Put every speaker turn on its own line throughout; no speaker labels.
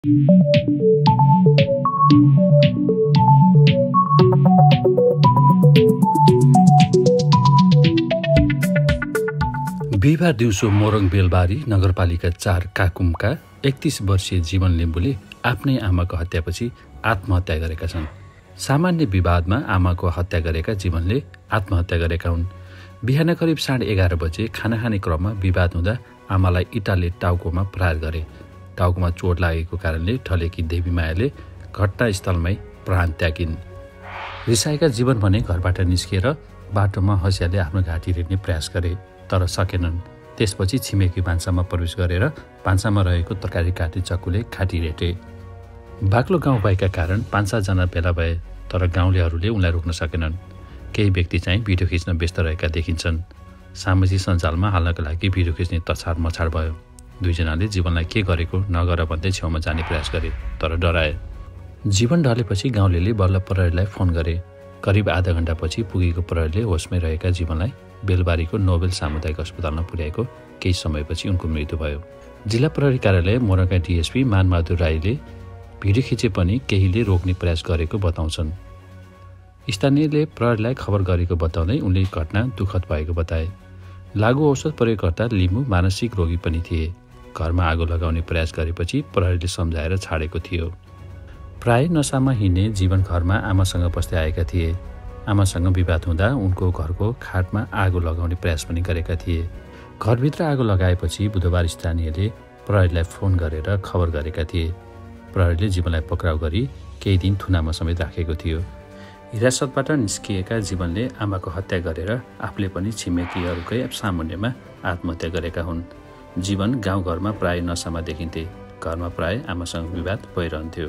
बिहिबार दिउँसो मोरङ बेलबारी नगरपालिका 4 काकुमका 31 वर्षीय जीवन लिम्बुले आफ्नै आमाको हत्यापछि आत्महत्या गरेका छन्। सामान्य विवादमा आमाको हत्या गरेका जीवनले आत्महत्या गरेका हुन्। बिहान करिब 11:30 बजे खाना खाने क्रममा विवाद हुँदा आमालाई इँटाले टाउकोमा प्रहार गरे। टाउकोमा चोट लागेको कारणले ठलेकी देवीमायाले घटनास्थलमै प्राण त्यागिन्। रिसाएका जीवन भने घरबाट निस्किएर बाटोमा हँसियाले आफ्नो घाँटी रेट्ने प्रयास गरे, तर सकेनन्। त्यसपछि छिमेकी भान्सामा प्रवेश गरेर भान्सामा रहेको तरकारी काट्ने चक्कुले घाँटी रेटे। बाक्लो गाउँ भएका कारण 5-7 जना भेला भए, तर गाउँलेहरूले उनलाई रोक्न सकेनन्। केही व्यक्ति चाहिँ भिडियो खिच्न व्यस्त रहेका देखिन्छन्। सामाजिक सञ्जालमा हाल्नका लागि भिडियो खिच्ने तछाड मछाड भयो। दुईजनाले जीवनलाई के गरेको नगर भन्दै छेउमा जाने प्रयास गरे, तर डराए। जीवन ढलेपछि गाउँलेले बल्ल प्रहरीलाई फोन गरे। करिब आधा घण्टापछि पुगेको प्रहरीले होसमै रहेका जीवनलाई बेलबारीको नोबेल सामुदायिक अस्पतालमा पुर्याएको केही समयपछि उनको मृत्यु भयो। जिल्ला प्रहरी कार्यालय मोरङका डिएसपी मानबहादुर राईले भिडियो खिचे पनि केहीले रोक्ने प्रयास गरेको बताउँछन्। स्थानीयले प्रहरीलाई खबर गरेको बताउँदै उनले घटना दुःखद भएको बताए। लागु औषध प्रयोगकर्ता लिम्बु मानसिक रोगी पनि थिए। घरमा आगो लगाउने प्रयास गरेपछि प्रहरीले सम्झाएर छाडेको थियो। प्राय नसामा हिँड्ने जीवन घरमा आमासँग बस्दै आएका थिए। आमासँग विवाद हुँदा उनको घरको खाटमा आगो लगाउने प्रयास पनि गरेका थिए। घरभित्र आगो लगाएपछि बुधबार स्थानीयले प्रहरीलाई फोन गरेर खबर गरेका थिए। प्रहरीले जीवनलाई पक्राउ गरी केही दिन थुनामा समेत राखेको थियो। हिरासतबाट निस्किएका जीवनले आमाको हत्या गरेर आफूले पनि छिमेकीहरूकै सामुन्नेमा आत्महत्या गरेका हुन्। जीवन गाउँघरमा प्राय नसामा देखिन्थे। घरमा प्राय आमासँग विवाद भइरहन्थ्यो।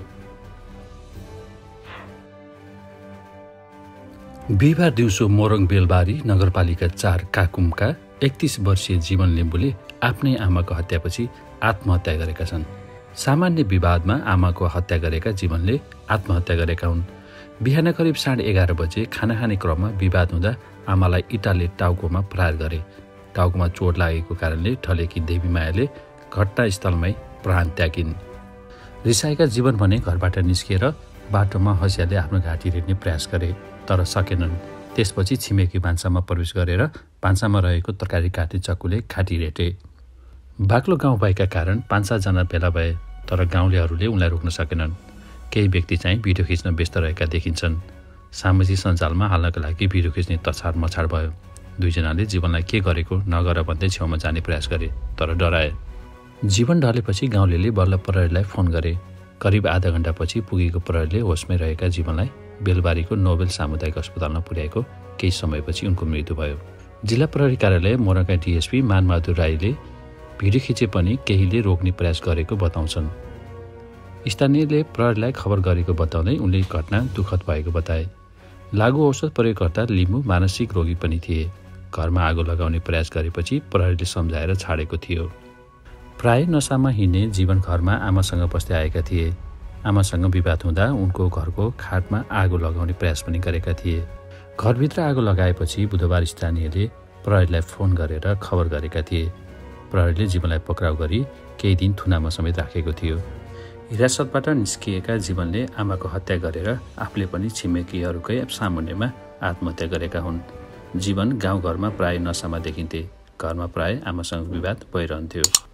बिहिबार दिउँसो मोरङ बेलबारी नगरपालिका 4 काकुमका 31 वर्षीय जीवन लिम्बुले आफ्नै आमाको हत्यापछि आत्महत्या गरेका छन्। सामान्य विवादमा आमाको हत्या गरेका जीवनले आत्महत्या गरेका हुन्। बिहान करिब 11:30 बजे खाना खाने क्रममा विवाद हुँदा आमालाई इँटाले टाउकोमा प्रहार गरे। टाउकोमा चोट लागेको कारणले ठलेकी देवीमायाले घटनास्थलमै प्राण त्यागिन्। रिसाएका जीवन भने घरबाट निस्किएर बाटोमा हँसियाले आफ्नो घाँटी रेट्ने प्रयास गरे, तर सकेनन्। त्यसपछि छिमेकी भान्सामा प्रवेश गरेर भान्सामा रहेको तरकारी काट्ने चक्कुले घाँटी रेटे। बाक्लो गाउँ भएका कारण 5-7 जना भेला भए, तर गाउँलेहरूले उनलाई रोक्न सकेनन्। केही व्यक्ति चाहिँ भिडियो खिच्न व्यस्त रहेका देखिन्छन्। सामाजिक सञ्जालमा हाल्नका लागि भिडियो खिच्ने तछाड मछाड भयो। दुईजनाले जीवनलाई के गरेको नगर भन्दै छेउमा जाने प्रयास गरे, तर डराए। जीवन ढलेपछि गाउँलेले बल्ल प्रहरीलाई फोन गरे। करिब आधा घण्टापछि पुगेको प्रहरीले होसमै रहेका जीवनलाई बेलबारीको नोबेल सामुदायिक अस्पतालमा पुर्याएको केही समयपछि उनको मृत्यु भयो। जिल्ला प्रहरी कार्यालय मोरङका डिएसपी मानबहादुर राईले भिडियो खिचे पनि केहीले रोक्ने प्रयास गरेको बताउँछन्। स्थानीयले प्रहरीलाई खबर गरेको बताउँदै उनले घटना दुःखद भएको बताए। लागु औषध प्रयोगकर्ता लिम्बु मानसिक रोगी पनि थिए। घरमा आगो लगाउने प्रयास गरेपछि प्रहरीले सम्झाएर छाडेको थियो। प्राय नसामा हिँड्ने जीवन घरमा आमासँग बस्दै आएका थिए। आमासँग विवाद हुँदा उनको घरको खाटमा आगो लगाउने प्रयास पनि गरेका थिए। घरभित्र आगो लगाएपछि बुधबार स्थानीयले प्रहरीलाई फोन गरेर खबर गरेका थिए। प्रहरीले जीवनलाई पक्राउ गरी केही दिन थुनामा समेत राखेको थियो। हिरासतबाट निस्किएका जीवनले आमाको हत्या गरेर आफूले पनि छिमेकीहरूकै सामुन्नेमा आत्महत्या गरेका हुन्। जीवन गाउँघरमा प्राय नसामा देखिन्थे। घरमा प्राय आमासँग विवाद भइरहन्थ्यो।